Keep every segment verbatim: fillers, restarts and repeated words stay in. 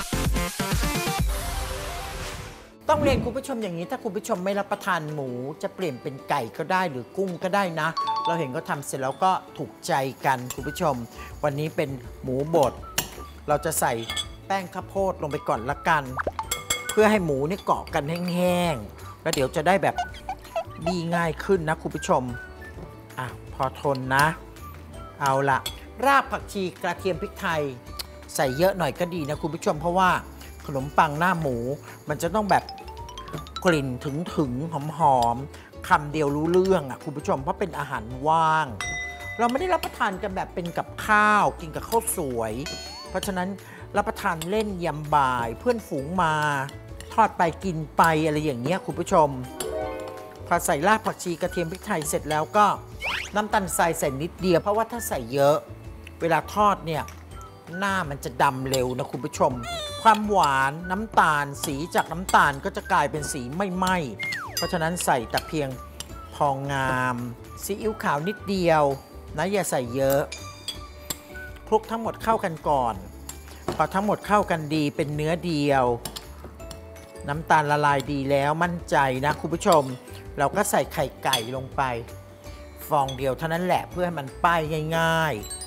ต้องเรียนคุณผู้ชมอย่างนี้ถ้าคุณผู้ชมไม่รับประทานหมูจะเปลี่ยนเป็นไก่ก็ได้หรือกุ้งก็ได้นะเราเห็นเขาทำเสร็จแล้วก็ถูกใจกันคุณผู้ชมวันนี้เป็นหมูบดเราจะใส่แป้งข้าวโพดลงไปก่อนละกันเพื่อให้หมูนี่เกาะกันแห้งๆแล้วเดี๋ยวจะได้แบบบี้ง่ายขึ้นนะคุณผู้ชมอ่ะพอทนนะเอาละรากผักชีกระเทียมพริกไทยใส่เยอะหน่อยก็ดีนะคุณผู้ชมเพราะว่าขนมปังหน้าหมูมันจะต้องแบบกลิ่นถึงถึงหอมหอมคำเดียวรู้เรื่องอ่ะคุณผู้ชมเพราะเป็นอาหารว่างเราไม่ได้รับประทานกันแบบเป็นกับข้าวกินกับข้าวสวยเพราะฉะนั้นรับประทานเล่นยำบ่ายเพื่อนฝูงมาทอดไปกินไปอะไรอย่างเงี้ยคุณผู้ชมพอใส่รากผักชีกระเทียมพริกไทยเสร็จแล้วก็น้ำตาลทรายใส่นิดเดียวเพราะว่าถ้าใส่เยอะเวลาทอดเนี่ยหน้ามันจะดำเร็วนะคุณผู้ชมความหวานน้ำตาลสีจากน้ำตาลก็จะกลายเป็นสีไม่ไหม้เพราะฉะนั้นใส่แต่เพียงพองามซีอิ๊วขาวนิดเดียวนะอย่าใส่เยอะคลุกทั้งหมดเข้ากันก่อนพอทั้งหมดเข้ากันดีเป็นเนื้อเดียวน้ำตาลละลายดีแล้วมั่นใจนะคุณผู้ชมเราก็ใส่ไข่ไก่ลงไปฟองเดียวเท่านั้นแหละเพื่อให้มันป้ายง่ายๆ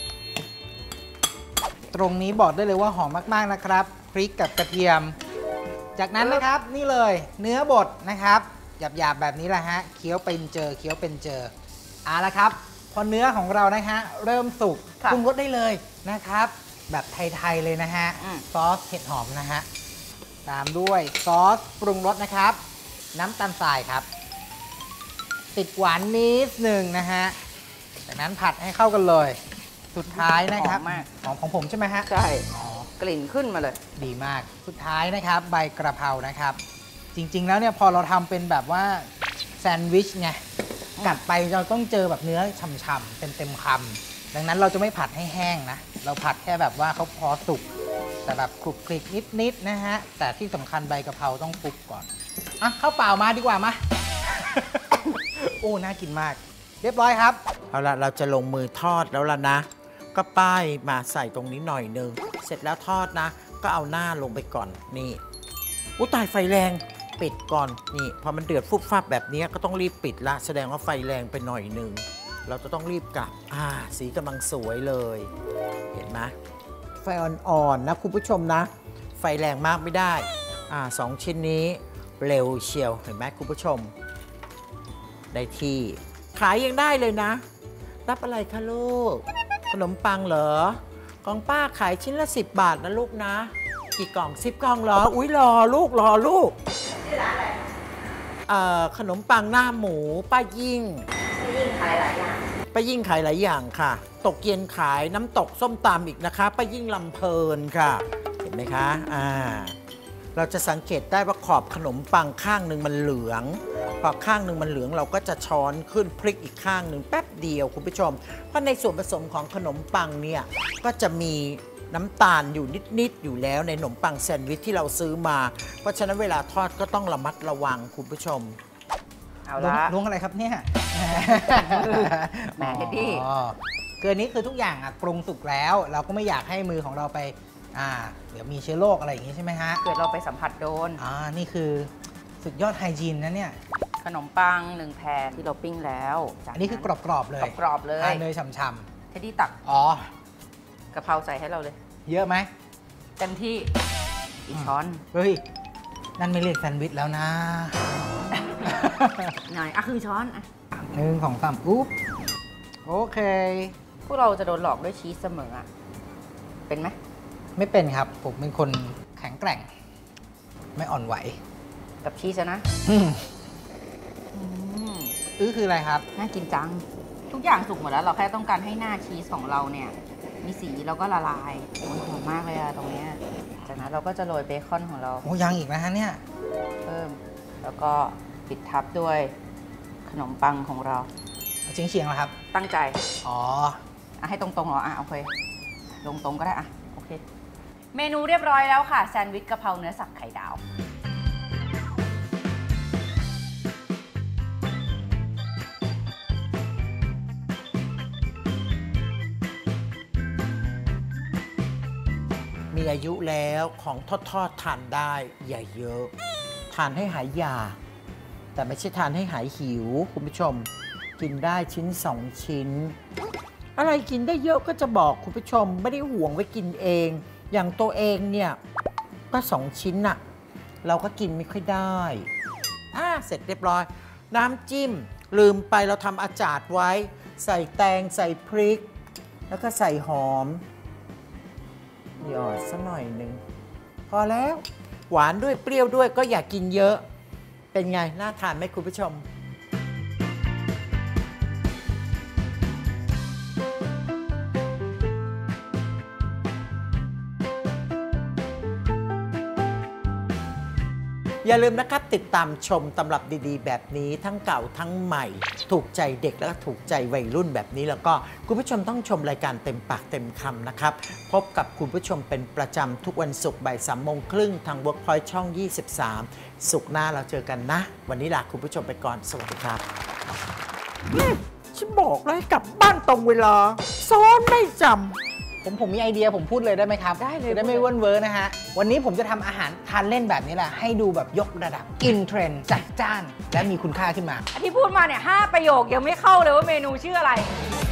ตรงนี้บอกได้เลยว่าหอมมากๆนะครับพริกกับกระเทียมจากนั้นนะครับนี่เลยเนื้อบดนะครับหยาบๆแบบนี้แหละฮะเคี้ยวเป็นเจอเคี้ยวเป็นเจอเอาละครับพอเนื้อของเรานะฮะเริ่มสุกปรุงรสได้เลยนะครับแบบไทยๆเลยนะฮะซอสเห็ดหอมนะฮะตามด้วยซอสปรุงรสนะครับน้ำตาลทรายครับติดหวานนิดหนึ่งนะฮะจากนั้นผัดให้เข้ากันเลยสุดท้ายนะครับของของผมใช่ไหมฮะใช่กลิ่นขึ้นมาเลยดีมากสุดท้ายนะครับใบกระเพรานะครับจริงๆแล้วเนี่ยพอเราทำเป็นแบบว่าแซนด์วิชไงกัดไปเราต้องเจอแบบเนื้อฉ่ำๆเต็มๆคำดังนั้นเราจะไม่ผัดให้แห้งนะเราผัดแค่แบบว่าเขาพอสุกแต่แบบคลุกคลิกนิดๆนะฮะแต่ที่สำคัญใบกระเพราต้องคลุกก่อนอ่ะข้าวเปล่ามาดีกว่ามา โอ้น่ากินมากเรียบร้อยครับเอาละเราจะลงมือทอดแล้วล่ะนะก็ป้ายมาใส่ตรงนี้หน่อยนึงเสร็จแล้วทอดนะก็เอาหน้าลงไปก่อนนี่อุ้ตายไฟแรงปิดก่อนนี่พอมันเดือดฟุบฟับแบบนี้ก็ต้องรีบปิดละแสดงว่าไฟแรงไปหน่อยนึงเราจะต้องรีบกลับอ่าสีกำลังสวยเลยเห็นไหมไฟอ่อนๆนะคุณผู้ชมนะไฟแรงมากไม่ได้อ่าสองชิ้นนี้เร็วเชียวเห็นไหมคุณผู้ชมได้ที่ขายยังได้เลยนะรับอะไรคะลูกขนมปังเหรอกล่องป้าขายชิ้นละสิบบาทนะลูกนะกี่กล่องสิบกล่องเหรออุ้ยรอลูกรอลูกเอ่อขนมปังหน้าหมูป้ายิ่งป้ายิ่งขายหลายอย่างป้ายิ่งขายหลายอย่างค่ะตกเย็นขายน้ำตกส้มตำอีกนะคะป้ายิ่งลำเพลินค่ะเห็นไหมคะอ่าเราจะสังเกตได้ว่าขอบขนมปังข้างหนึ่งมันเหลืองพอข้างหนึ่งมันเหลืองเราก็จะช้อนขึ้นพลิกอีกข้างหนึ่งแป๊บเดียวคุณผู้ชมเพราะในส่วนผสมของขนมปังเนี่ยก็จะมีน้ำตาลอยู่นิดๆอยู่แล้วในขนมปังแซนด์วิชที่เราซื้อมาเพราะฉะนั้นเวลาทอดก็ต้องระมัดระวังคุณผู้ชมเอาละล้วงอะไรครับเนี่ยแหมดิเกินนี้คือทุกอย่างปรุงสุกแล้วเราก็ไม่อยากให้มือของเราไปอ่าเดี๋ยวมีเชื้อโรคอะไรอย่างนี้ใช่ไหมฮะเกิดเราไปสัมผัสโดนอ่านี่คือสุดยอดไฮจีนนะเนี่ยขนมปังหนึ่งแผ่นที่เราปิ้งแล้วอันนี้คือกรอบๆเลยกรอบๆเลยเนยฉ่ำๆเทดดี้ตักอ๋อกะเพราใส่ให้เราเลยเยอะไหมเต็มที่อีกช้อนเฮ้ยนั่นไม่เรียกแซนด์วิชแล้วนะหน่อยอ่ะครึ่งช้อนอ่ะหนึ่งของสามอุ๊บโอเคพวกเราจะโดนหลอกด้วยชีสเสมออ่ะเป็นไหมไม่เป็นครับผมเป็นคนแข็งแกร่งไม่อ่อนไหวกับชีสนะอื้อคืออะไรครับน่ากินจังทุกอย่างสุกหมดแล้วเราแค่ต้องการให้หน้าชีสของเราเนี่ยมีสีแล้วก็ละลายโอ้ยหอมมากเลยอะตรงนี้จากนั้นเราก็จะโรยเบคอนของเราโอ้ยังอีกนะฮะเนี่ยเพิ่มแล้วก็ปิดทับด้วยขนมปังของเราเฉียงเฉียงเหรอครับตั้งใจอ๋ออ่ะให้ตรงๆเหรออ่ะโอเคลงตรงก็ได้อ่ะโอเคเมนูเรียบร้อยแล้วค่ะแซนด์วิชกะเพราเนื้อสับไข่ดาวมีอายุแล้วของทอดทอดทานได้อย่าเยอะ ทานให้หายอยากแต่ไม่ใช่ทานให้หายหิวคุณผู้ชมกินได้ชิ้นสองชิ้น อะไรกินได้เยอะก็จะบอกคุณผู้ชมไม่ได้ห่วงไว้กินเอง อย่างตัวเองเนี่ยก็สองชิ้นน่ะเราก็กินไม่ค่อยได้อ่าเสร็จเรียบร้อยน้ำจิ้มลืมไปเราทำอาจาดไว้ใส่แตงใส่พริก แล้วก็ใส่หอมหยอดสักหน่อยหนึ่งพอแล้วหวานด้วยเปรี้ยวด้วยก็อย่ากินเยอะเป็นไงน่าทานไหมคุณผู้ชมอย่าลืมนะครับติดตามชมตำรับดีๆแบบนี้ทั้งเก่าทั้งใหม่ถูกใจเด็กและถูกใจวัยรุ่นแบบนี้แล้วก็คุณผู้ชมต้องชมรายการเต็มปากเต็มคำนะครับพบกับคุณผู้ชมเป็นประจำทุกวันศุกร์บ่ายสามโมงครึ่งทาง Workpoint ช่องยี่สิบสามศุกร์หน้าเราเจอกันนะ วันนี้ลาคุณผู้ชมไปก่อนสวัสดีครับฉันบอกแล้วให้กลับบ้านตรงเวลาซ้อนไม่จำผมผมมีไอเดียผมพูดเลยได้ไหมครับได้เลยจะได้ไม่เวิ้นเว้อนะฮะวันนี้ผมจะทำอาหารทานเล่นแบบนี้แหละให้ดูแบบยกระดับอินเทรนด์จัดจ้านและมีคุณค่าขึ้นมาที่พูดมาเนี่ยห้าประโยคยังไม่เข้าเลยว่าเมนูชื่ออะไร